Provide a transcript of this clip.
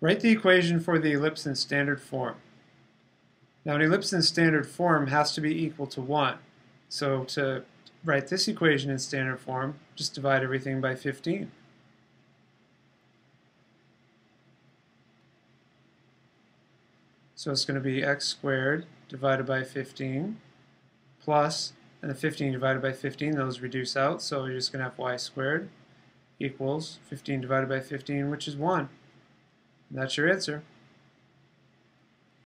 Write the equation for the ellipse in standard form. Now an ellipse in standard form has to be equal to 1. So to write this equation in standard form, just divide everything by 15. So it's going to be x squared divided by 15 plus, and the 15 divided by 15, those reduce out, so you're just going to have y squared equals 15 divided by 15, which is 1. And that's your answer.